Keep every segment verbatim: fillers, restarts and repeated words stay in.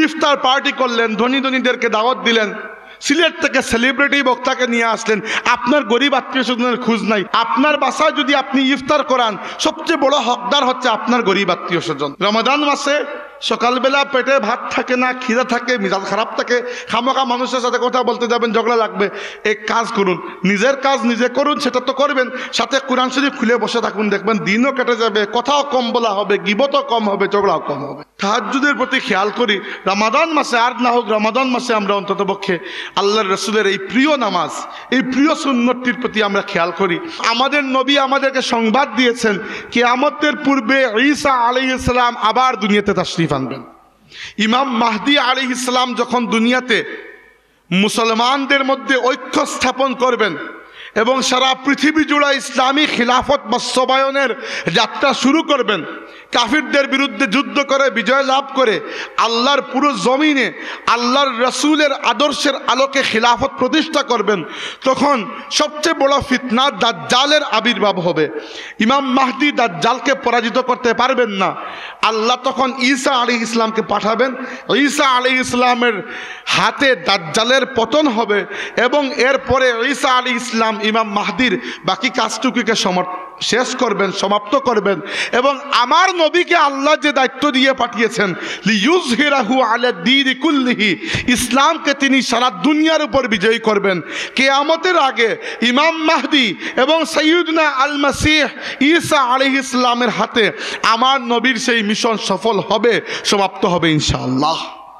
ইফতার party করলেন, ধনী ধনীদেরকে দাওয়াত দিলেন, সিলেট থেকে সেলিব্রিটি বক্তাকে নিয়ে আসলেন, আপনার গরিব আত্মীয় স্বজনের খোঁজ নাই। আপনার বাসায় যদি আপনি ইফতার করান, সবচেয়ে বড় হকদার হচ্ছে আপনার গরিব আত্মীয় স্বজন। রমাদান মাসে সকালবেলা পেটে ভাত থাকে না, খিদা থাকে, মিজাজ খারাপ থাকে, খামোখা মানুষের সাথে কথা বলতে যাবেন, ঝগড়া লাগবে। এক কাজ করুন, নিজের কাজ নিজে করুন, সেটা তো করবেন, সাথে কোরআন শরীফ খুলে বসে থাকুন, দেখবেন দিনও কেটে যাবে, কথাও কম বলা হবে, গিবতও কম হবে, ঝগড়াও কম হবে। তাহাজ্জুদের প্রতি খেয়াল করি, রমাদান মাসে আর না হোক রমাদান মাসে আমরা অন্ততপক্ষে আল্লাহর রসুলের এই প্রিয় নামাজ, এই প্রিয় সুন্নতটির প্রতি আমরা খেয়াল করি। আমাদের নবী আমাদেরকে সংবাদ দিয়েছেন কিয়ামতের পূর্বে ঈসা আলাইহিস সালাম আবার দুনিয়াতে তাশরীফ আনবেন। ইমাম মাহদী আলাইহিস সালাম যখন দুনিয়াতে মুসলমানদের মধ্যে ঐক্য স্থাপন করবেন এবং সারা পৃথিবী জুড়ে ইসলামী খিলাফত বাস্তবায়নের যাত্রা শুরু করবেন, কাফিরদের বিরুদ্ধে যুদ্ধ করে বিজয় লাভ করে আল্লাহর পুরো জমিনে আল্লাহর রসুলের আদর্শের আলোকে খিলাফত প্রতিষ্ঠা করবেন, তখন সবচেয়ে বড় ফিতনা দাজ্জালের আবির্ভাব হবে। ইমাম মাহদী দাজ্জালকে পরাজিত করতে পারবেন না। আল্লাহ তখন ঈসা আলাইহিস সালামকে পাঠাবেন। ঈসা আলাইহিস সালামের হাতে দাজ্জালের পতন হবে এবং এরপরে ঈসা আলাইহিস সালাম ইমাম মাহদীর বাকি কাজটুকুকে সমর্থ শেষ করবেন, সমাপ্ত করবেন। এবং আমার নবীকে আল্লাহ যে দায়িত্ব দিয়ে পাঠিয়েছেন লিইয়ুযহিরাহু আলা দ্বীনি কুল্লিহি, ইসলামকে তিনি সারা দুনিয়ার উপর বিজয়ী করবেন। কিয়ামতের আগে ইমাম মাহদী এবং সাইয়্যিদুনা আল মাসীহ ঈসা আলাইহিস সালামের হাতে আমার নবীর সেই মিশন সফল হবে, সমাপ্ত হবে ইনশাআল্লাহ।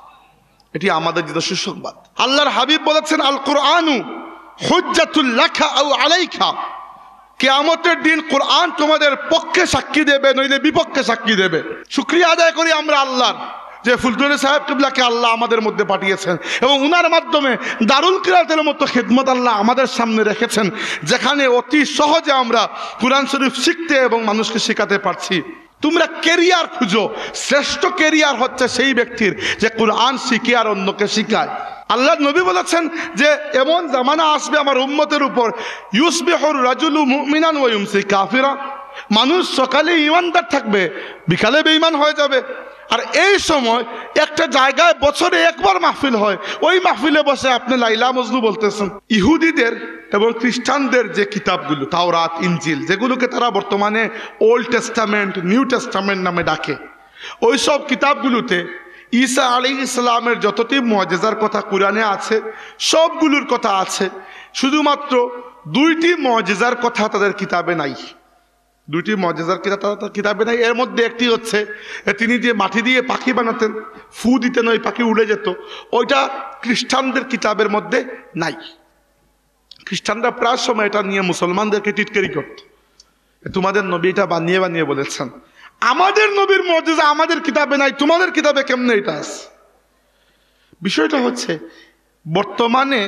এটি আমাদের জন্য সুসংবাদ। আল্লাহর হাবিব বলেছেন আল কুরআনু হুজ্জাতুল লাকা আও আলাইকা, কিয়ামতের দিন কোরআন তোমাদের পক্ষে সাক্ষী দেবে, নইলে বিপক্ষে সাক্ষী দেবে। শুকরিয়া আদায় করি আমরা আল্লাহর যে ফুলতলি সাহেব কিবলাকে আল্লাহ আমাদের মধ্যে পাঠিয়েছেন এবং উনার মাধ্যমে দারুল কিরাতের মতো খেদমত আল্লাহ আমাদের সামনে রেখেছেন, যেখানে অতি সহজে আমরা কোরআন শরীফ শিখতে এবং মানুষকে শেখাতে পারছি। তোমরা কেরিয়ার খুঁজো, শ্রেষ্ঠ কেরিয়ার হচ্ছে সেই ব্যক্তির যে কোরআন শিখে আর অন্যকে শিখায়। আল্লাহ নবী বলেছেন যে এমন জামানা আসবে আমার উম্মতের উপর, ইউসবিহুর রাজুলু মুমিনান ওয়া ইউমসি কাফিরা, মানুষ সকালে ঈমানদার থাকবে, বিকালে বেঈমান হয়ে যাবে। আর এই সময় একটা জায়গায় বছরে একবার মাহফিল হয়, ওই মাহফিলে বসে আপনি লাইলা মজনু বলতেছেন। ইহুদিদের এবং খ্রিস্টানদের যে কিতাবগুলো তাওরাত, ইনজিল, যেগুলোকে তারা বর্তমানে ওল্ড টেস্টামেন্ট, নিউ টেস্টামেন্ট নামে ডাকে, ওই সব কিতাবগুলোতে ঈসা আলাইহিস সালামের যতটি মুআজিজার কথা কোরআনে আছে সবগুলোর কথা আছে, শুধুমাত্র দুইটি মুআজিজার কথা তাদের কিতাবে নাই। দুইটি মুআজিজার কিতাব তাদের কিতাবে নাই। এর মধ্যে একটি হচ্ছে তিনি যে মাটি দিয়ে পাখি বানাতেন, ফু দিতেন, ওই পাখি উড়ে যেত, ওইটা খ্রিস্টানদের কিতাবের মধ্যে নাই। খ্রিস্টানরা প্রায় সময় এটা নিয়ে মুসলমানদেরকে টিটকারি করত, তোমাদের নবী এটা বানিয়ে বানিয়ে বলেছেন। আমাদের নবীর মুআজিজা আমাদের কিতাবে নাই, তোমাদের কিতাবে কেমনে এটা আছে? বিষয়টা হচ্ছে বর্তমানে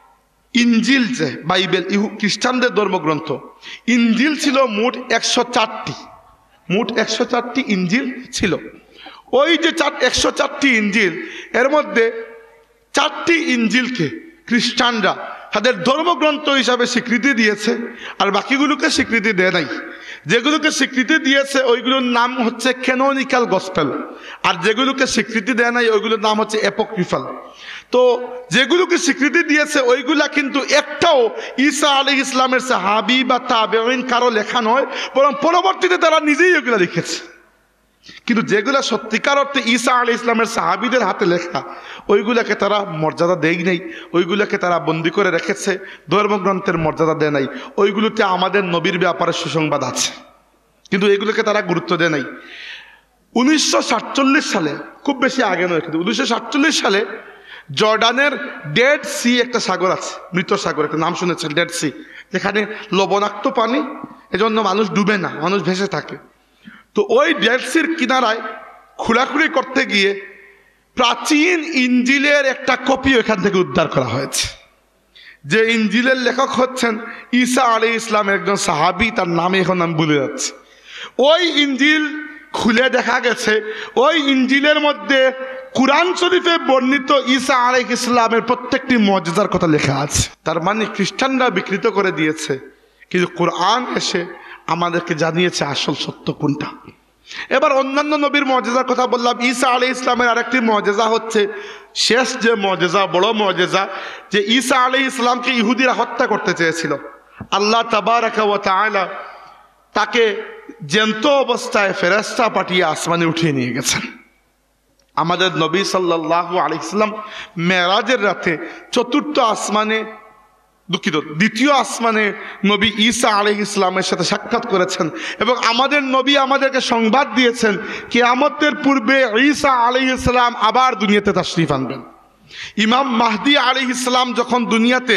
ইনজিল যে বাইবেল, ইহু খ্রিস্টানদের ধর্মগ্রন্থ, ইনজিল ছিল মোট একশো চারটি মোট একশো চারটি ইনজিল ছিল। ওই যে চার একশো চারটি ইনজিল, এর মধ্যে চারটি ইনজিলকে খ্রিস্টানরা তাদের ধর্মগ্রন্থ হিসাবে স্বীকৃতি দিয়েছে, আর বাকিগুলোকে স্বীকৃতি দেয় নাই। যেগুলোকে স্বীকৃতি দিয়েছে ওইগুলোর নাম হচ্ছে ক্যানোনিক্যাল গসপেল, আর যেগুলোকে স্বীকৃতি দেয় নাই ওইগুলোর নাম হচ্ছে অ্যাপোক্রিফাল। তো যেগুলোকে স্বীকৃতি দিয়েছে ওইগুলা কিন্তু একটাও ঈসা আলাইহিস সালামের সাহাবী বা তাবেঈন কারো লেখা নয়, বরং পরবর্তীতে তারা নিজেই ওইগুলা লিখেছে। কিন্তু যেগুলা সত্যিকার অর্থে ঈসা আলাইহিস সালামের সাহাবীদের হাতে লেখা, ওইগুলাকে তারা মর্যাদা দেয় নাই, ওইগুলাকে তারা বন্দি করে রেখেছে, ধর্মগ্রন্থের মর্যাদা দেয় নাই। ওইগুলোতে আমাদের নবীর ব্যাপারে সুসংবাদ আছে, কিন্তু এগুলোকে তারা গুরুত্ব দেয় নাই। উনিশশো সাতচল্লিশ সালে, খুব বেশি আগে নয় কিন্তু উনিশশো সাতচল্লিশ সালে জর্ডানের ডেড সি একটা সাগর আছে, মৃত সাগর, একটা নাম শুনেছেন ডেড সি, যেখানে লবণাক্ত পানি, এজন্য মানুষ ডুবে না, মানুষ ভেসে থাকে। তো ওই ডেড সির কিনারায় খোঁড়াখুড়ি করতে গিয়ে প্রাচীন ইনজিলের একটা কপি ওখান থেকে উদ্ধার করা হয়েছে। যে ইনজিলের লেখক হচ্ছেন ঈসা আলাইহিস সালামের একজন সাহাবী, তার নামে এখন আমি ভুলে যাচ্ছি। ওই ইনজিল খুলে দেখা গেছে ওই ইনজিলের মধ্যে কুরআন শরীফে বর্ণিত ঈসা আলাইহিস সালামের প্রত্যেকটি মুআজিজার কথা লেখা আছে। তার মানে খ্রিস্টানরা বিকৃত করে দিয়েছে, কিন্তু কুরআন এসে আমাদেরকে জানিয়েছে আসল সত্য কোনটা। এবার অন্যান্য নবীর মুআজিজার কথা বললাম। ঈসা আলাইহিস সালামের আরেকটি মুআজিজা হচ্ছে, শেষ যে মুআজিজা, বড় মুআজিজা, যে ঈসা আলাইহিস সালামকে ইহুদিরা হত্যা করতে চেয়েছিল। আল্লাহ তাবারাকা ওয়া তাআলা তাকে জ্যান্ত অবস্থায় ফেরেশতা পাঠিয়ে আসমানে উঠিয়ে নিয়ে গেছেন। আমাদের নবী সাল্লাল্লাহু আলাইহি সাল্লাম মেরাজের রাতে চতুর্থ আসমানে, দুঃখিত দ্বিতীয় আসমানে নবী ঈসা আলাইহিস সালামের সাথে সাক্ষাৎ করেছেন এবং আমাদের নবী আমাদেরকে সংবাদ দিয়েছেন কিয়ামতের পূর্বে ঈসা আলাইহিস সালাম আবার দুনিয়াতে তাশরীফ আনবেন। ইমাম মাহদী আলাইহিস সালাম যখন দুনিয়াতে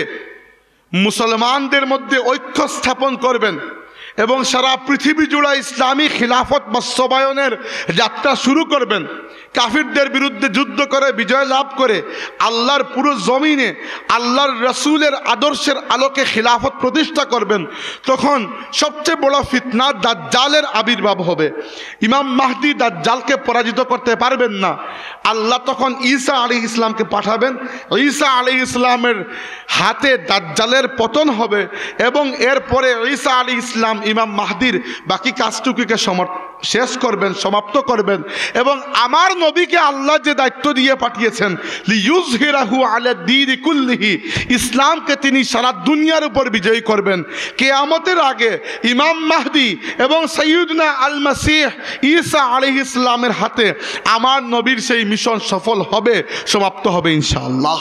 মুসলমানদের মধ্যে ঐক্য স্থাপন করবেন এবং সারা পৃথিবী জুড়ে ইসলামী খিলাফত বাস্তবায়নের যাত্রা শুরু করবেন, কাফিরদের বিরুদ্ধে যুদ্ধ করে বিজয় লাভ করে আল্লাহর পুরো জমিনে আল্লাহর রসুলের আদর্শের আলোকে খিলাফত প্রতিষ্ঠা করবেন, তখন সবচেয়ে বড় ফিতনা দাজ্জালের আবির্ভাব হবে। ইমাম মাহদী দাজ্জালকে পরাজিত করতে পারবেন না। আল্লাহ তখন ঈসা আলাইহিস ইসলামকে পাঠাবেন। ঈসা আলাইহিস ইসলামের হাতে দাজ্জালের পতন হবে এবং এরপরে ঈসা আলাইহিস ইসলাম ইমাম মাহদীর বাকি কাজটুকুকে সমর্থ শেষ করবেন, সমাপ্ত করবেন এবং আমার নবীকে আল্লাহ যে দায়িত্ব দিয়ে পাঠিয়েছেন লিইয়ুযহিরাহু আলা দ্বীনি কুল্লিহি, ইসলামকে তিনি সারা দুনিয়ার উপর বিজয়ী করবেন। কিয়ামতের আগে ইমাম মাহদী এবং সাইয়্যিদুনা আল মাসীহ ঈসা আলাইহিস সালামের হাতে আমার নবীর সেই মিশন সফল হবে, সমাপ্ত হবে ইনশাআল্লাহ।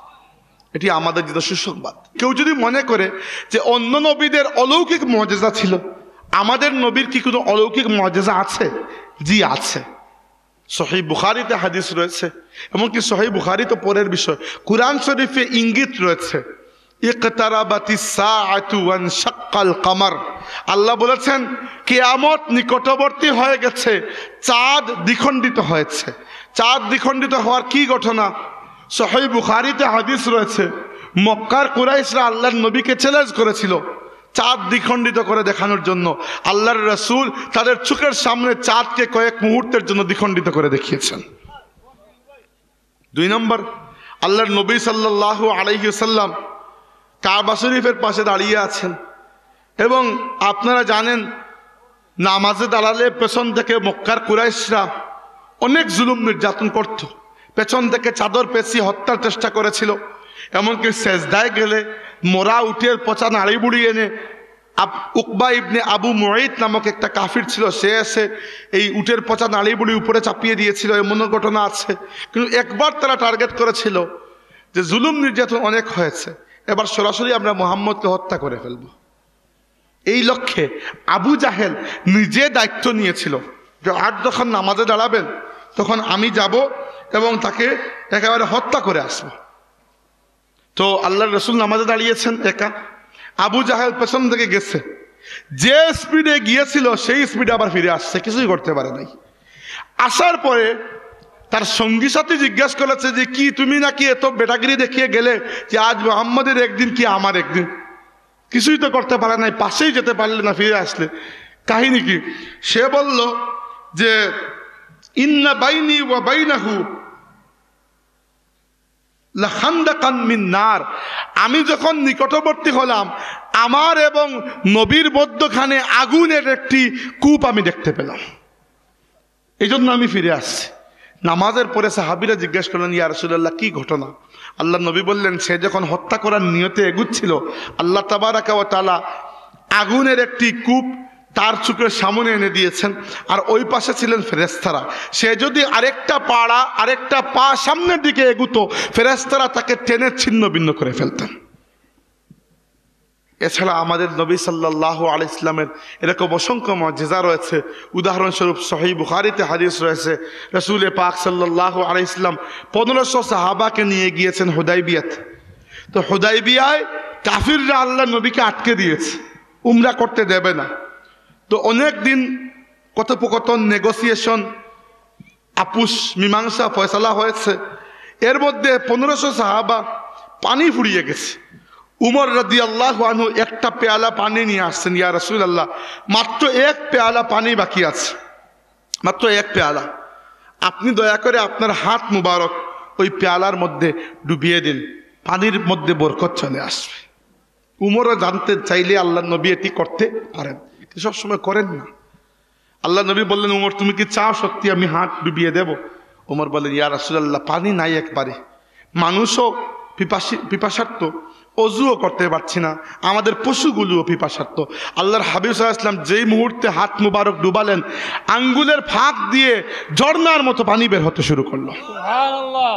এটি আমাদের যেটা সুসংবাদ। কেউ যদি মনে করে যে অন্য নবীদের অলৌকিক মুআজিজা ছিল, আমাদের নবীর কি কোনো অলৌকিক মুআজিজা আছে? জি আছে। সহিহ বুখারীতে হাদিস রয়েছে, এমনকি সহিহ বুখারী তো পরের বিষয়, কুরআন শরীফে ইঙ্গিত রয়েছে ইকতারাবাতিস সাআতু ওয়ানশাক্কাল কমর। আল্লাহ বলেছেন কিয়ামত নিকটবর্তী হয়ে গেছে, চাঁদ দ্বিখণ্ডিত হয়েছে। চাঁদ দ্বিখণ্ডিত হওয়ার কি ঘটনা? সহিহ বুখারীতে হাদিস রয়েছে, মক্কার কুরাইশরা আল্লাহর নবীকে চ্যালেঞ্জ করেছিল চাঁদ দ্বিখণ্ডিত করে দেখানোর জন্য। আল্লাহর রাসূল তাদের চোখের সামনে চাঁদকে কয়েক মুহূর্তের জন্য দ্বিখণ্ডিত করে দেখিয়েছেন। দুই নম্বর, আল্লাহর নবী সাল্লাল্লাহু আলাইহি ওয়াসাল্লাম কাবা শরীফের পাশে দাঁড়িয়ে আছেন এবং আপনারা জানেন নামাজে দাঁড়ালে পেছন থেকে মক্কার কুরাইশরা অনেক জুলুম নির্যাতন করত, পেছন থেকে চাদর পেঁচিয়ে হত্যার চেষ্টা করেছিল। এমনকি সেজদায় গেলে মোরা উটের পচা নাড়ি বুড়ি এনে উকবা ইবনে আবু মুঈত নামক একটা কাফির ছিল, সে এসে এই উটের পচা নাড়ি বুড়ি উপরে চাপিয়ে দিয়েছিল, এমনও ঘটনা আছে। কিন্তু একবার তারা টার্গেট করেছিল যে জুলুম নির্যাতন অনেক হয়েছে, এবার সরাসরি আমরা মুহাম্মদকে হত্যা করে ফেলব। এই লক্ষ্যে আবু জাহেল নিজে দায়িত্ব নিয়েছিল যে আর যখন নামাজে দাঁড়াবেন তখন আমি যাব এবং তাকে একেবারে হত্যা করে আসব। তো আল্লাহর রাসূল নামাজে দাঁড়িয়েছেন একা, আবু জাহেল পেছন থেকে গেছে, যে স্পিডে গিয়েছিল সেই স্পিডে আবার ফিরে আসছে, কিছুই করতে পারে নাই। আসার পরে তার সঙ্গী সাথী জিজ্ঞাসা করেছে যে কি তুমি নাকি এত বেটাগিরি দেখিয়ে গেলে যে আজ মুহাম্মদের একদিন কি আমার একদিন, কিছুই তো করতে পারে নাই, পাশেই যেতে পারলে না, ফিরে আসলে, কাহিনী কি? সে বলল যে ইন্না বাইনি ওয়া বাইনাহু লাখান্দাকান মিন নার, আমি যখন নিকটবর্তী হলাম আমার এবং নবীর মধ্যখানে আগুনের একটি কূপ আমি দেখতে পেলাম, এই জন্য আমি ফিরে আসছি। নামাজের পরে সাহাবীরা জিজ্ঞেস করলেন ইয়া রাসূলুল্লাহ কি ঘটনা? আল্লাহ নবী বললেন সে যখন হত্যা করার নিয়তে এগুচ্ছিল আল্লাহ তাবারাকা ওয়া তাআলা আগুনের একটি কূপ তার চোখের সামনে এনে দিয়েছেন, আর ওই পাশে ছিলেন ফেরেশতারা। সে যদি আরেকটা পাড়া আরেকটা পা সামনের দিকে এগুতো ফেরেশতারা তাকে টেনে ছিন্ন ভিন্ন করে ফেলতেন। এছাড়া আমাদের নবী সাল্লাল্লাহু আলাইহি ওয়াসাল্লামের এরকম অসংখ্য মুআজিজা রয়েছে। উদাহরণস্বরূপ সহিহ বুখারীতে হাদিস রয়েছে, রাসূল পাক সাল্লাল্লাহু আলাইহি ওয়াসাল্লাম পনেরোশো সাহাবাকে নিয়ে গিয়েছেন হুদাইবিয়াতে। তো হুদাইবিয়ায় কাফিররা আল্লাহ নবীকে আটকে দিয়েছে, উমরা করতে দেবে না। তো অনেক দিন কথোপকথন, নেগোসিয়েশন, আপুস মীমাংসা ফয়সালা হয়েছে। এর মধ্যে পনেরোশো সাহাবা পানি ফুরিয়ে গেছে। উমর রাদিয়াল্লাহু আনহু একটা পেয়ালা পানি নিয়ে আসছেন, ইয়া রাসূলুল্লাহ মাত্র এক পেয়ালা পানি বাকি আছে, মাত্র এক পেয়ালা, আপনি দয়া করে আপনার হাত মুবারক ওই পেয়ালার মধ্যে ডুবিয়ে দিন, পানির মধ্যে বরকত চলে আসবে। উমরও জানতে চাইলে আল্লাহ নবী এটি করতে পারেন, সবসময় করেন না। আল্লাহ নবী বললেন, উমর তুমি কি চাও সত্যি আমি হাত ডুবিয়ে দেব? উমর বললেন, ইয়া রাসূলুল্লাহ, পানি নাই একবারে, মানুষও পিপাসী পিপাসার্থ, অজুও করতে পারছি না, আমাদের পশুগুলোও পিপাসার্থ। আল্লাহর হাবিব সাল্লাল্লাহু আলাইহি ওয়াসাল্লাম যেই মুহূর্তে হাত মুবারক ডুবালেন, আঙ্গুলের ফাঁক দিয়ে ঝর্ণার মতো পানি বের হতে শুরু করলো। সুবহানাল্লাহ।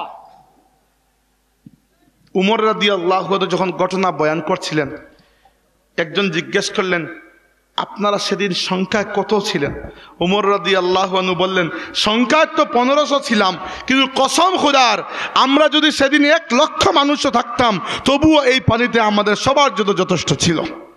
উমর রাদিয়াল্লাহু আনহু যখন ঘটনা বয়ান করছিলেন, একজন জিজ্ঞেস করলেন, আপনারা সেদিন সংখ্যায় কত ছিলেন? উমর রাদিয়াল্লাহু আনহু বললেন, সংখ্যায় তো পনেরোশো ছিলাম, কিন্তু কসম খোদার, আমরা যদি সেদিন এক লক্ষ মানুষও থাকতাম তবুও এই পানিতে আমাদের সবার জন্য যথেষ্ট ছিল।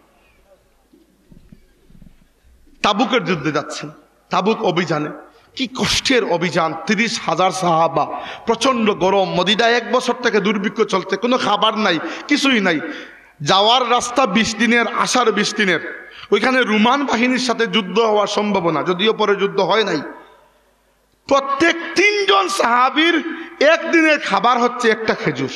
তাবুকের যুদ্ধে যাচ্ছেন, তাবুক অভিযানে, কি কষ্টের অভিযান, তিরিশ হাজার সাহাবা, প্রচন্ড গরম, মদিনায় এক বছর থেকে দুর্ভিক্ষ চলছে, কোনো খাবার নাই, কিছুই নাই, যাওয়ার রাস্তা বিশ দিনের, আসার বিশ দিনের, ওইখানে রোমান বাহিনীর সাথে যুদ্ধ হওয়ার সম্ভাবনা, যদিও পরে যুদ্ধ হয় নাই। প্রত্যেক তিনজন সাহাবীর একদিনের খাবার হচ্ছে একটা খেজুর,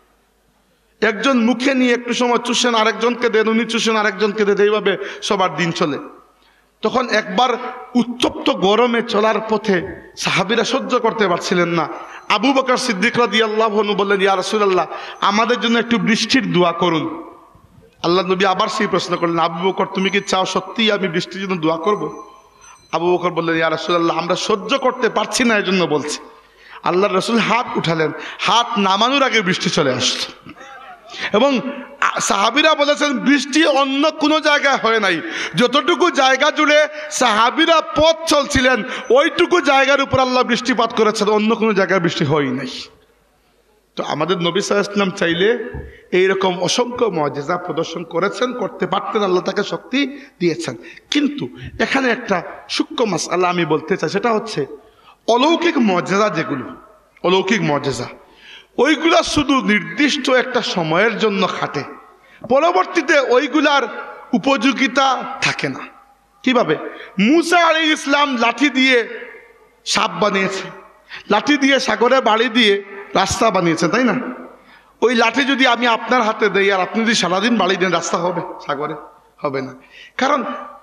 একজন মুখে নিয়ে একটু সময় চুষেন, আরেকজনকে দেন, উনি চুষেন, আরেকজনকে দেন, এইভাবে সবার দিন চলে। তখন একবার উত্তপ্ত গরমে চলার পথে সাহাবীরা সহ্য করতে পারছিলেন না। আবু বকর সিদ্দিক রাদিয়াল্লাহু আনহু বললেন, ইয়া রাসূলুল্লাহ, আমাদের জন্য একটু বৃষ্টির দোয়া করুন। আল্লাহ নবী আবার সেই প্রশ্ন করলেন, আবু বকর তুমি কি চাও সত্যিই আমি বৃষ্টির জন্য দোয়া করব? আবু বকর বললেন, ইয়া রাসূলুল্লাহ, আমরা সহ্য করতে পারছি না, এজন্য বলছি। আল্লাহর রাসূল হাত উঠালেন, হাত নামানোর আগে বৃষ্টি চলে আসলো। এবং সাহাবীরা বলেছেন, বৃষ্টি অন্য কোনো জায়গায় হয় নাই, যতটুকু জায়গা জুড়ে সাহাবীরা পথ চলছিলেন ওইটুকু জায়গার উপর আল্লাহ বৃষ্টিপাত করেছেন, অন্য কোনো জায়গায় বৃষ্টি হয় নাই। তো আমাদের নবী সাল্লাল্লাহু আলাইহি ওয়াসাল্লাম চাইলে এইরকম অসংখ্য মুআজিজা প্রদর্শন করেছেন, করতে পারতেন, আল্লাহ তাকে শক্তি দিয়েছেন। কিন্তু এখানে একটা সূক্ষ্ম মাসআলা আমি বলতে চাই, সেটা হচ্ছে অলৌকিক মুআজিজা, যেগুলো অলৌকিক মুআজিজা, ওইগুলা শুধু নির্দিষ্ট একটা সময়ের জন্য খাটে, পরবর্তীতে ওইগুলার উপযোগিতা থাকে না। কিভাবে? মুসা আলাইহিস ইসলাম লাঠি দিয়ে সাপ বানিয়েছে, লাঠি দিয়ে সাগরে বাড়ি দিয়ে রাস্তা বানিয়েছে, তাই না? ওই লাঠি যদি আমি আপনার হাতে দেই আর আপনি যদি সারাদিন বাড়ি দেন, রাস্তা হবে সাগরে? হবে না। কারণ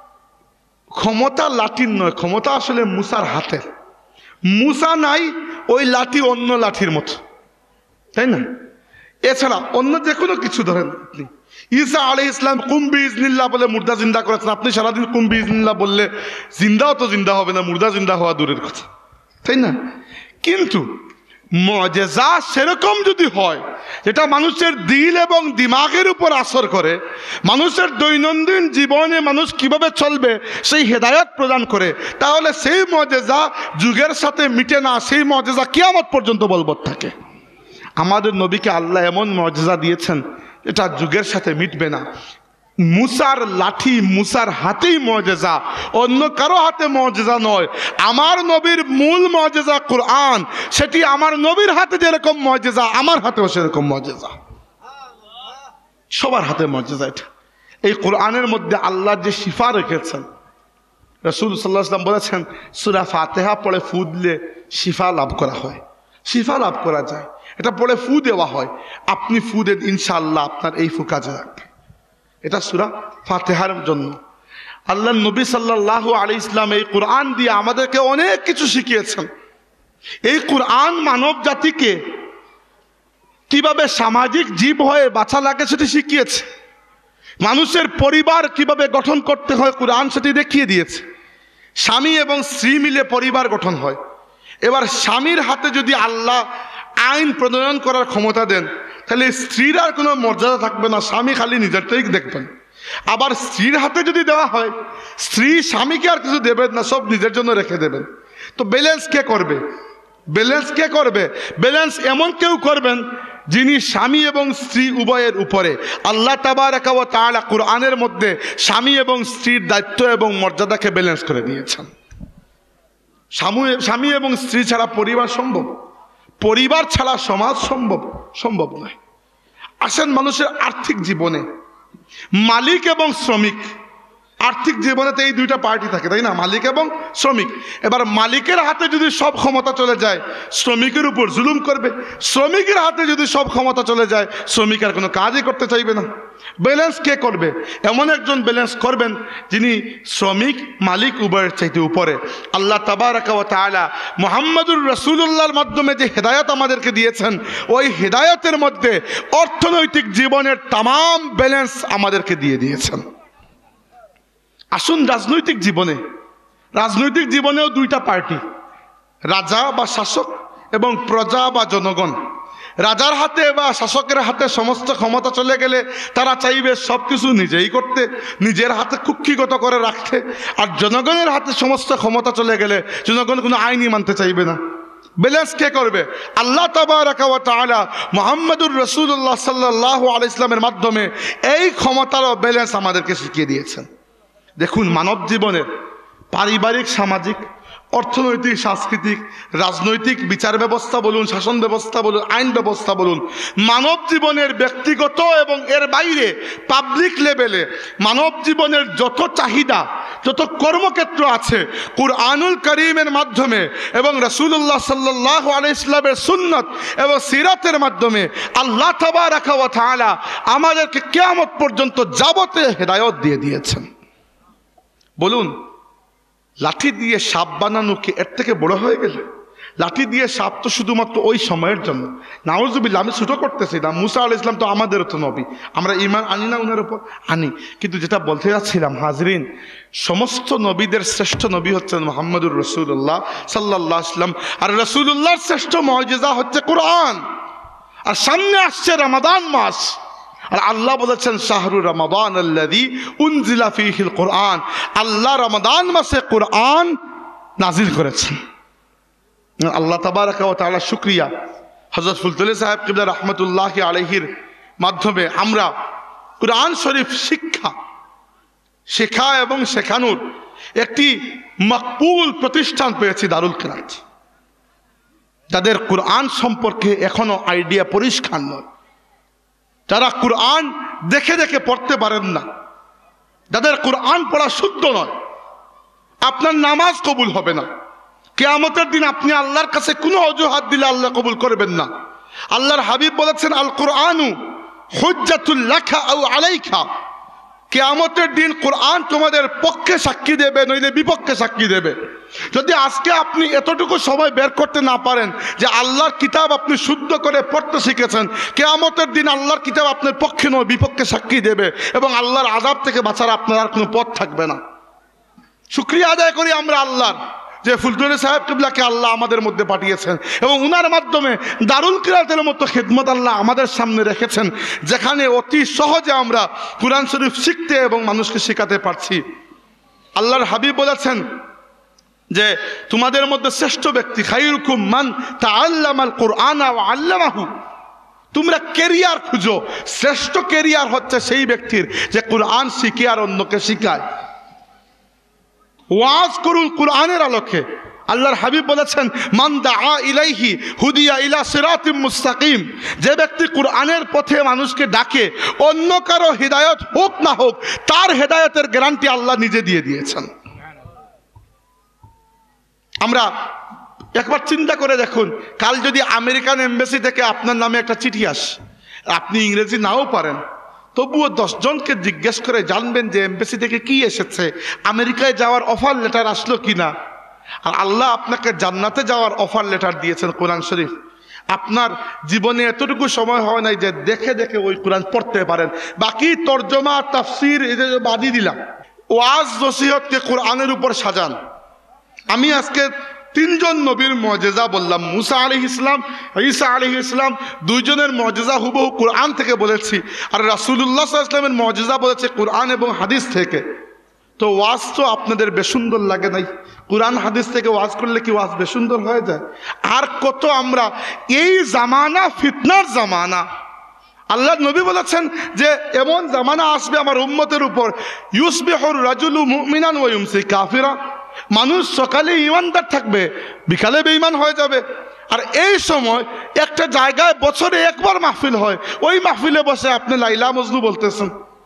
ক্ষমতা লাঠির নয়, ক্ষমতা আসলে মুসার হাতের। মুসা নাই, ওই লাঠি অন্য লাঠির মতো, তাই না? এছাড়া অন্য যে কোনো কিছু ধরেন, আপনি ঈসা আলাইহিস ইসলাম কুম বিইজনিল্লাহ বলে মুর্দা জিন্দা করেছেন, আপনি সারাদিন কুম বিইজনিল্লাহ বললে জিন্দাও তো জিন্দা হবে না, মুর্দা জিন্দা হওয়া দূরের কথা, তাই না? কিন্তু মুআজিজা সেরকম যদি হয় যেটা মানুষের দিল এবং দিমাগের উপর আসর করে, মানুষের দৈনন্দিন জীবনে মানুষ কিভাবে চলবে সেই হেদায়েত প্রদান করে, তাহলে সেই মুআজিজা যুগের সাথে মিটে না, সেই মুআজিজা কিয়ামত পর্যন্ত বলবৎ থাকে। আমাদের নবীকে আল্লাহ এমন মুআজিজা দিয়েছেন এটা যুগের সাথে মিটবে না। মুসার লাঠি মুসার হাতেই মুআজিজা, অন্য কারো হাতে মুআজিজা নয়। আমার নবীর মূল মুআজিজা কুরআন, সেটি আমার নবীর হাতে যেরকম মুআজিজা, আমার হাতেও সেরকম মুআজিজা। সবার হাতে মুআজিজা এটা। এই কোরআনের মধ্যে আল্লাহ যে শিফা রেখেছেন, রাসূল সাল্লাল্লাহু আলাইহি ওয়াসাল্লাম বলেছেন, সূরা ফাতিহা পড়ে ফু দিলে শিফা লাভ করা হয়, শিফা লাভ করা যায়। এটা পড়ে ফু দেওয়া হয়, আপনি ফু দেন, ইনশাআল্লাহ আপনার এই ফু কাজে লাগবে। এটা সূরা ফাতিহার জন্য। আল্লাহ নবী সাল্লাল্লাহু আলাইহি ওয়াসাল্লাম এই কোরআন দিয়ে আমাদেরকে অনেক কিছু শিখিয়েছেন। এই কোরআন মানব জাতিকে কিভাবে সামাজিক জীব হয়ে বাঁচা লাগে সেটি শিখিয়েছে। মানুষের পরিবার কিভাবে গঠন করতে হয় কোরআন সেটি দেখিয়ে দিয়েছে। স্বামী এবং স্ত্রী মিলে পরিবার গঠন হয়। এবার স্বামীর হাতে যদি আল্লাহ আইন প্রণয়ন করার ক্ষমতা দেন, তাহলে স্ত্রীর আর কোনো মর্যাদা থাকবে না, স্বামী খালি নিজেরটাই দেখবেন। আবার স্ত্রীর হাতে যদি দেওয়া হয়, স্ত্রী স্বামীকে আর কিছু দেবেন না, সব নিজের জন্য রেখে দেবেন। তো ব্যালেন্স কে করবে? ব্যালেন্স কে করবে? ব্যালেন্স এমন কেউ করবেন যিনি স্বামী এবং স্ত্রী উভয়ের উপরে। আল্লাহ তাবারাকা ওয়া তাআলা কোরআনের মধ্যে স্বামী এবং স্ত্রীর দায়িত্ব এবং মর্যাদাকে ব্যালেন্স করে দিয়েছেন। স্বামী এবং স্ত্রী ছাড়া পরিবার সম্ভব, পরিবার ছাড়া সমাজ সম্ভব সম্ভব নয়। আসেন মানুষের আর্থিক জীবনে মালিক এবং শ্রমিক, আর্থিক জীবনেতে এই দুইটা পার্টি থাকে, তাই না, মালিক এবং শ্রমিক। এবার মালিকের হাতে যদি সব ক্ষমতা চলে যায় শ্রমিকের উপর জুলুম করবে, শ্রমিকের হাতে যদি সব ক্ষমতা চলে যায় শ্রমিক আর কোনো কাজই করতে চাইবে না। ব্যালেন্স কে করবে? এমন একজন ব্যালেন্স করবেন যিনি শ্রমিক মালিক উভয়ের চাইতে উপরে। আল্লাহ তাবারাকা ওয়া তাআলা মুহাম্মদুর রাসূলুল্লাহর মাধ্যমে যে হেদায়েত আমাদেরকে দিয়েছেন, ওই হেদায়েতের মধ্যে অর্থনৈতিক জীবনের তামাম ব্যালেন্স আমাদেরকে দিয়ে দিয়েছেন। আসুন রাজনৈতিক জীবনে, রাজনৈতিক জীবনেও দুইটা পার্টি, রাজা বা শাসক এবং প্রজা বা জনগণ। রাজার হাতে বা শাসকের হাতে সমস্ত ক্ষমতা চলে গেলে তারা চাইবে সব কিছু নিজেই করতে, নিজের হাতে কুক্ষিগত করে রাখতে। আর জনগণের হাতে সমস্ত ক্ষমতা চলে গেলে জনগণ কোনো আইনই মানতে চাইবে না। ব্যালেন্স কে করবে? আল্লাহ তাবারাকা ওয়া তাআলা মুহাম্মদুর রাসূলুল্লাহ সাল্লাল্লাহু আলাইহি ওয়াসাল্লামের মাধ্যমে এই ক্ষমতার ব্যালেন্স আমাদেরকে শিখিয়ে দিয়েছেন। দেখুন, মানব জীবনের পারিবারিক, সামাজিক, অর্থনৈতিক, সাংস্কৃতিক, রাজনৈতিক বিচার ব্যবস্থা বলুন, শাসন ব্যবস্থা বলুন, আইন ব্যবস্থা বলুন, মানব জীবনের ব্যক্তিগত এবং এর বাইরে পাবলিক লেভেলে মানব জীবনের যত চাহিদা, যত কর্মক্ষেত্র আছে, কুরআনুল কারীমের মাধ্যমে এবং রাসূলুল্লাহ সাল্লাল্লাহু আলাইহি ওয়াসাল্লামের সুন্নাত এবং সিরাতের মাধ্যমে আল্লাহ তাবারাকা ওয়া তাআলা আমাদেরকে কিয়ামত পর্যন্ত যাবতীয় হেদায়েত দিয়ে দিয়েছেন। বলুন, লাঠি দিয়ে সাপ বানানো কি এর থেকে বড় হয়ে গেল? লাঠি দিয়ে সাপ তো শুধুমাত্র ওই সময়ের জন্য। নাউজুবিল্লাহ, আমি ছোটো করতেছি না, মুসা আলাইহিস সালাম তো আমাদেরও তো নবী, আমরা ঈমান আনি না ওনার উপর? আনি। কিন্তু যেটা বলতে যাচ্ছিলাম হাজরিন, সমস্ত নবীদের শ্রেষ্ঠ নবী হচ্ছেন মুহাম্মদুর রাসূলুল্লাহ সাল্লাল্লাহু আলাইহি ওয়াসাল্লাম। আর রাসূলুল্লাহর শ্রেষ্ঠ মুজিজা হচ্ছে কোরআন। আর সামনে আসছে রমাদান মাস, আর আল্লাহ বলেছেন শাহরু রমাদান আল্লাযী উনজিলা ফীহিল কোরআন, আল্লাহ রমাদান মাসে কোরআন নাজিল করেছেন। আল্লাহ তাবারাকা ওয়া তাআলা শুকরিয়া। হযরত ফুলতলি সাহেব কিবলা রাহমাতুল্লাহি আলাইহির মাধ্যমে আমরা কোরআন শরীফ শিক্ষা শেখা এবং শেখানোর একটি মকবুল প্রতিষ্ঠান পেয়েছি, দারুল কিরাত। যাদের কোরআন সম্পর্কে এখনো আইডিয়া পরিষ্কার নয়, যারা কোরআন দেখে দেখে পড়তে পারেন না, যাদের কোরআন পড়া শুদ্ধ নয়, আপনার নামাজ কবুল হবে না। কিয়ামতের দিন আপনি আল্লাহর কাছে কোনো অজুহাত দিলে আল্লাহ কবুল করবেন না। আল্লাহর হাবিব বলেছেন, আল কোরআনু হুজ্জাতুল লাকা আও আলাইকা, কিয়ামতের দিন কোরআন তোমাদের পক্ষে সাক্ষী দেবে, নইলে বিপক্ষে সাক্ষী দেবে। যদি আজকে আপনি এতটুকু সময় বের করতে না পারেন যে আল্লাহর কিতাব আপনি শুদ্ধ করে পড়তে শিখেছেন, কিয়ামতের দিন আল্লাহর কিতাব আপনার পক্ষে নয় বিপক্ষে সাক্ষী দেবে, এবং আল্লাহর আযাব থেকে বাঁচার আপনার আর কোনো পথ থাকবে না। শুকরিয়া আদায় করি আমরা আল্লাহর যে ফুলতলি সাহেব কিবলাকে আল্লাহ আমাদের মধ্যে পাঠিয়েছেন এবং উনার মাধ্যমে দারুল কিরাতের মতো খিদমত আল্লাহ আমাদের সামনে রেখেছেন, যেখানে অতি সহজে আমরা কোরআন শরীফ শিখতে এবং মানুষকে শেখাতে পারছি। আল্লাহর হাবিব বলেছেন যে তোমাদের মধ্যে শ্রেষ্ঠ ব্যক্তি খায়রুকুম মান তাআল্লামাল কুরআনা ওয়া আল্লামাহু, তোমরা ক্যারিয়ার খুঁজো, শ্রেষ্ঠ ক্যারিয়ার হচ্ছে সেই ব্যক্তির যে কোরআন শিখে আর অন্যকে শিখায়। ওয়াজ করুন কোরআনের আলোকে। আল্লাহর হাবিব বলেছেন, মান দাআ ইলাইহি হুদিয়া ইলা সিরাতিম মুস্তাকিম, যে ব্যক্তি কোরআনের পথে মানুষকে ডাকে, অন্য কারো হিদায়াত হোক না হোক, তার হেদায়েতের গ্যারান্টি আল্লাহ নিজে দিয়ে দিয়েছেন। আমরা একবার চিন্তা করে দেখুন, কাল যদি আমেরিকান এমবাসি থেকে আপনার নামে একটা চিঠি আসে, আপনি ইংরেজি নাও পারেন, তবুও দশজনকে জিজ্ঞেস করে জানবেন যে এমবাসি থেকে কি এসেছে, আমেরিকায় যাওয়ার অফার লেটার আসলো কিনা। আর আল্লাহ আপনাকে জান্নাতে যাওয়ার অফার লেটার দিয়েছেন কোরআন শরীফ। আপনার জীবনে এতটুকু সময় হয় নাই যে দেখে দেখে ওই কোরআন পড়তে পারেন। বাকি তর্জমা তাফসির এদের বাদই দিলাম, ওয়াজ নসিহতকে কোরআনের উপর সাজান। আমি আজকে তিনজন নবীর মুজিজা বললাম, মুসা আলাইহিস সালাম, ঈসা আলাইহিস সালাম, দুইজনের মুজিজা হুবহু কোরআন থেকে বলেছি, আর রাসূলুল্লাহ সাল্লাল্লাহু আলাইহি ওয়াসাল্লামের মুজিজা বলেছে কোরআন এবং হাদিস থেকে। তো ওয়াজ তো আপনাদের বেসুন্দর লাগে নাই? কোরআন হাদিস থেকে ওয়াজ করলে কি ওয়াজ বেসুন্দর হয়ে যায়? আর কত আমরা এই জামানা ফিতনার জামানা, আল্লাহ নবী বলেছেন যে এমন জামানা আসবে আমার উম্মতের উপর, ইউসবিহুর রাজুলু মুমিনান ওয়া ইউমসি কাফিরা, মানুষ সকালে ইমানদার থাকবে, বিকালে বেঈমান হয়ে যাবে। আর এই সময় একটা জায়গায় বছরে একবার মাহফিল হয়, ওই মাহফিলে বসে আপনি লাইলা মজনু বলতেছেন।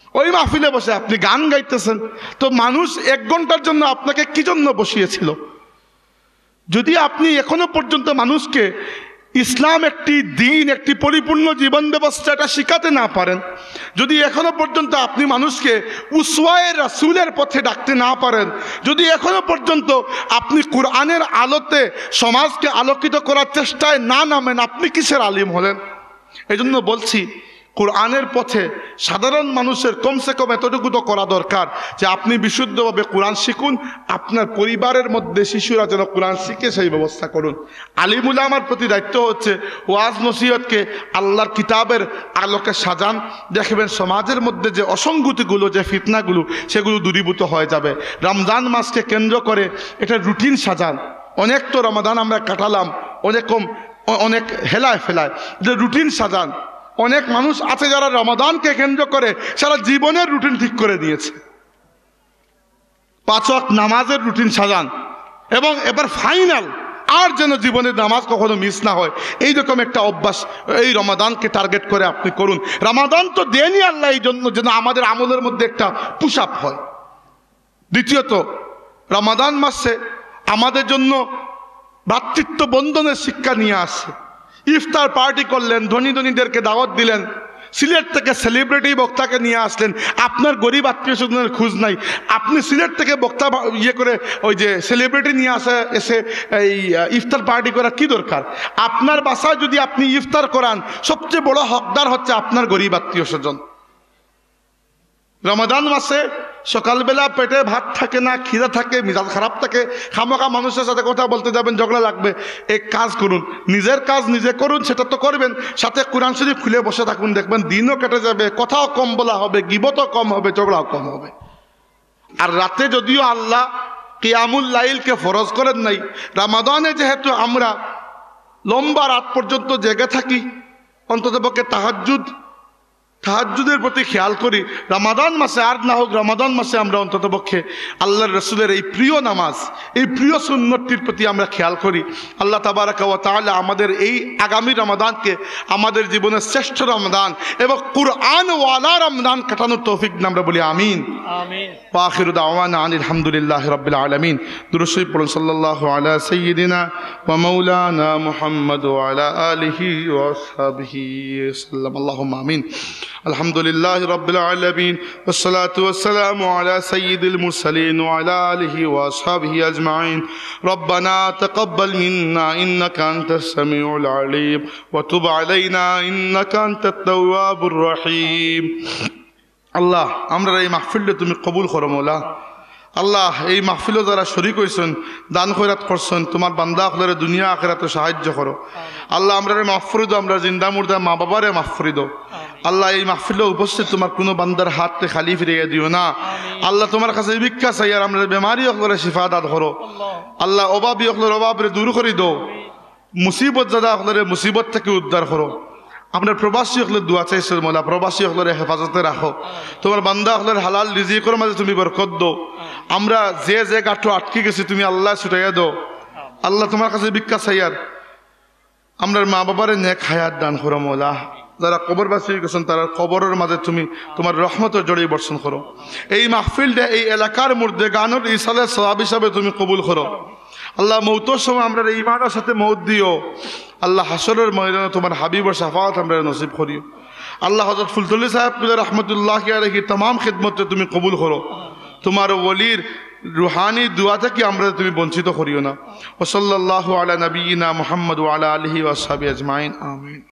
ওই মাহফিলে বসে আপনি গান গাইতেছেন, তো মানুষ এক ঘন্টার জন্য আপনাকে কি জন্য বসিয়েছিল? যদি আপনি এখনো পর্যন্ত মানুষকে ইসলাম একটি দিন, একটি পরিপূর্ণ জীবন ব্যবস্থা এটা শিখাতে না পারেন, যদি এখনো পর্যন্ত আপনি মানুষকে উসওয়ায়ে রাসূলের পথে ডাকতে না পারেন, যদি এখনো পর্যন্ত আপনি কোরআনের আলোতে সমাজকে আলোকিত করার চেষ্টায় না নামেন, আপনি কিসের আলিম হলেন? এই জন্য বলছি, কোরআনের পথে সাধারণ মানুষের কমসে কম এতটুকু তো করা দরকার যে আপনি বিশুদ্ধভাবে কোরআন শিখুন, আপনার পরিবারের মধ্যে শিশুরা যেন কোরআন শিখে সেই ব্যবস্থা করুন। আলিম উলামার প্রতি দায়িত্ব হচ্ছে ওয়াজ নসিহতকে আল্লাহর কিতাবের আলোকে সাজান, দেখবেন সমাজের মধ্যে যে অসঙ্গতিগুলো, যে ফিতনাগুলো, সেগুলো দূরীভূত হয়ে যাবে। রমজান মাসকে কেন্দ্র করে এটা রুটিন সাজান। অনেক তো রমাদান আমরা কাটালাম অনেক কম অনেক হেলায় ফেলায়, যে রুটিন সাজান। অনেক মানুষ আছে যারা রমাদানকে কেন্দ্র করে সারা জীবনের রুটিন ঠিক করে দিয়েছে। পাঁচ ওয়াক্ত নামাজের রুটিন সাজান, এবং এবার ফাইনাল আর যেন জীবনের নামাজ কখনো মিস না হয়, এইরকম একটা অভ্যাস এই রমাদানকে টার্গেট করে আপনি করুন। রমাদান তো দেনই আল্লাহ এই জন্য যেন আমাদের আমলের মধ্যে একটা পুশ আপ হয়। দ্বিতীয়ত, রমাদান মাসে আমাদের জন্য ভ্রাতৃত্ব বন্ধনের শিক্ষা নিয়ে আসে। ইফতার পার্টি করলেন, ধনী ধনীদেরকে দাওয়াত দিলেন, সিলেট থেকে সেলিব্রিটি বক্তাকে নিয়ে আসলেন, আপনার গরিব আত্মীয় স্বজনের খোঁজ নাই, আপনি সিলেট থেকে বক্তা ইয়ে করে ওই যে সেলিব্রিটি নিয়ে আসে এসে এই ইফতার পার্টি করার কি দরকার? আপনার বাসায় যদি আপনি ইফতার করান, সবচেয়ে বড় হকদার হচ্ছে আপনার গরিব আত্মীয় স্বজন। রমাদান মাসে সকালবেলা পেটে ভাত থাকে না, খিদা থাকে, মিজাজ খারাপ থাকে, খামোখা মানুষের সাথে কথা বলতে যাবেন, ঝগড়া লাগবে। এক কাজ করুন, নিজের কাজ নিজে করুন, সেটা তো করবেন, সাথে কোরআন শরীফ খুলে বসে থাকুন, দেখবেন দিনও কেটে যাবে, কথাও কম বলা হবে, গিবতও কম হবে, ঝগড়াও কম হবে। আর রাতে যদিও আল্লাহ কিয়ামুল লাইলকে ফরজ করেন নাই, রমাদানে যেহেতু আমরা লম্বা রাত পর্যন্ত জেগে থাকি, অন্ততপক্ষে তাহাজ্জুদ তাহাজ্জুদের প্রতি খেয়াল করি। রমাদান মাসে আর না হোক, রমাদান মাসে আমরা অন্ততপক্ষে আল্লাহর রসুলের এই প্রিয় নামাজ, এই প্রিয় সুন্নতটির প্রতি আমরা খেয়াল করি। আল্লাহ তাবারাকা ওয়া তাআলা আমাদের এই আগামী রমাদানকে আমাদের জীবনের শ্রেষ্ঠ রমাদান এবং কুরআন ওয়ালা রমাদান কাটানোর তৌফিক দিন, আমরা বলি আমিন। আমিন। ওয়া আখিরু দাওয়ানা আনিল হামদুলিল্লাহি রাব্বিল আলামিন। দুরূদ শরীফ পড়ুন, সাল্লাল্লাহু আলা সাইয়্যিদিনা ওয়া মাওলানা মুহাম্মদ ওয়া আলা আলিহি ওয়া আসহাবিহি সাল্লাম। আল্লাহুম্মা আমিন। আলহামদুলিল্লাহ রাব্বিল আলামিন, ওয়াসসালাতু ওয়াসসালামু আলা সাইয়্যিদিল মুরসালিন ওয়া আলা আলিহি ওয়া আসহাবিহি আজমাইন। রব্বানা তাকাব্বাল মিন্না ইন্নাকা আনতাস সামিউল আলিম ওয়া তুব আলাইনা ইন্নাকা আনতাত তাওয়াবুর রহিম। আল্লাহ, আমরা এই মাহফিলটা তুমি কবুল করো মওলা। আল্লাহ, এই মাহফিলও যারা শরীক হয়েছেন, দান খয়রাত করছেন, তোমার বান্দা আপনারা দুনিয়া আখিরাতে সাহায্য করো। আল্লাহ, আমরা মাফ করে দাও, আমরা জিন্দা মুর্দা মা বাবারে মাফ করে দাও। আল্লাহ, এই মাহফিলে উপস্থিত তোমার কোনো বান্দার হাতে খালি ফিরিয়ে দিও না। আল্লাহ, তোমার কাছে ভিক্ষা চাই, আর আমরা বেমারি হকলে শিফা দান করো। আল্লাহ, অভাবী হকলের অভাবরে দূর করে দাও, মুসিবত জাদা হকলের মুসিবত থেকে উদ্ধার করো। আমরা প্রবাসী হকলের দোয়া চাইছি মোলা, প্রবাসী হকলের হেফাজতে রাখো। তোমার বান্দা হকলের হালাল রিজিকের মাঝে তুমি বরকত দাও। আমরা যে যে গাঁঠো আটকে গেছি তুমি আল্লাহ ছুটাইয়া দাও। আল্লাহ, তোমার কাছে ভিক্ষা চাই, আর আমরা মা বাবারে নেক হায়াত দান করো মোলা। যারা কবরবাসী গেছেন তারা কবরের মাঝে তুমি তোমার রহমতের জড়িয়ে বর্ষণ করো। এই মাহফিলটা এই এলাকার মধ্যে গানের ইসালের সওয়াব হিসাবে তুমি কবুল করো। আল্লাহ, মৌতের সময় আমরা ইমানের সাথে মৌত দিও। আল্লাহ, হাসরের ময়দানে তোমার হাবিবর শাফাআত আমরা নসিব করিও। আল্লাহ, হযরত ফুলতলি সাহেব রহমতুল্লাহ আলাইহি तमाम খিদমতে তুমি কবুল করো। তোমার ওলির রুহানি দুয়া থেকে আমরা তুমি বঞ্চিত করিও না। ওয়া সাল্লাল্লাহু আলা নবিয়িনা মুহাম্মদ ওয়া আলা আলিহি ওয়া সাহবিহি আজমাইন। আমিন।